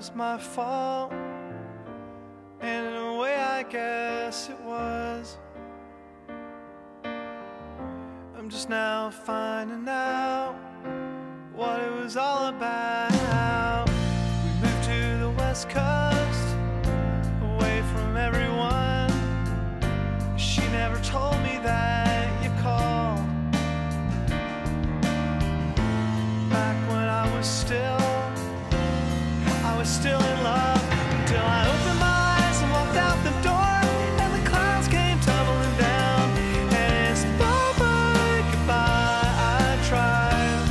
was my fault, and in a way I guess it was. I'm just now finding out what it was all about. We moved to the West Coast, away from everyone. She never told me that you called. Back when I was still in love, until I opened my eyes and walked out the door, and the clouds came tumbling down, and it's bye-bye, goodbye. I tried,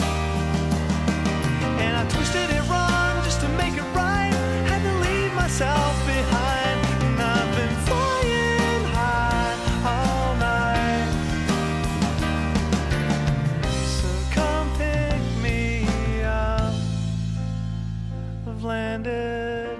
and I twisted it wrong just to make it right. Had to leave myself behind, and I've been flying high all night. So come pick me up. I've landed.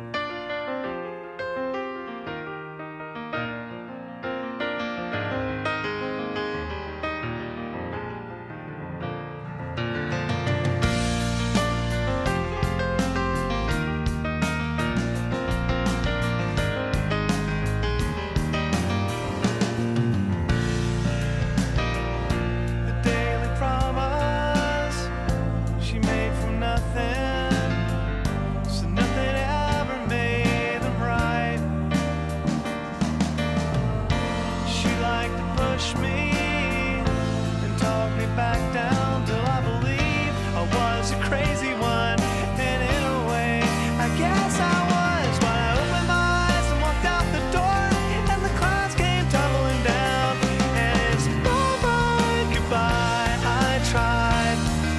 A daily promise she made from nothing, so nothing ever made them right. She liked to push me and talk me back down till I believed I was a crazy one, and in a way I guess I was. When I opened my eyes and walked out the door, and the clouds came tumbling down, and it's bye-bye, goodbye. I tried,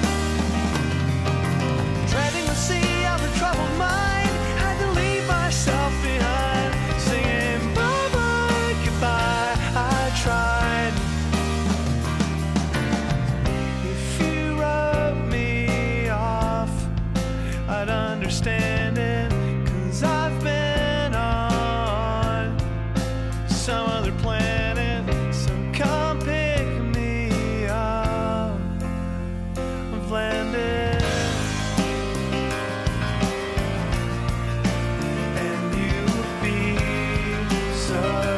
treading the sea of a troubled mind, had to leave myself behind, singing bye-bye, goodbye. I tried. If you wrote me off, I'd understand it, 'cause I've been on some other planet. So come pick me up. I've landed. And you would be so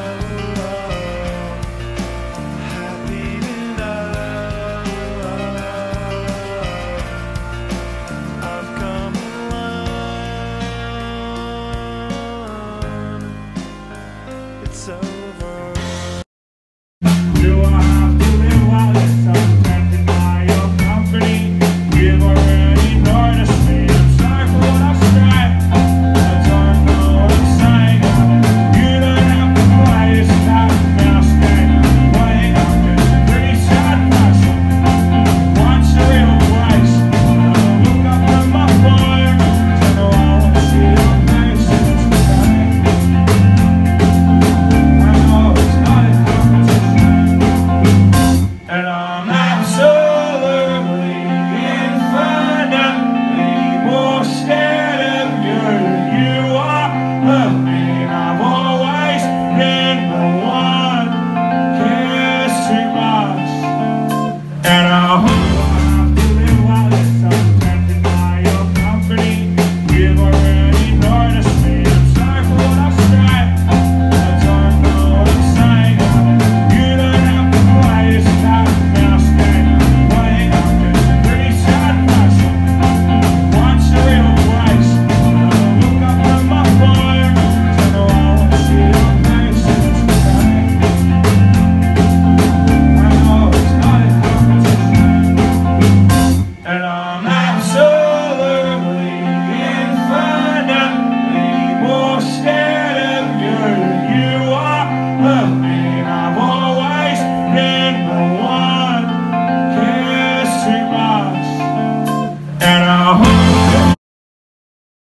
happy to know I've come alone. It's over. You are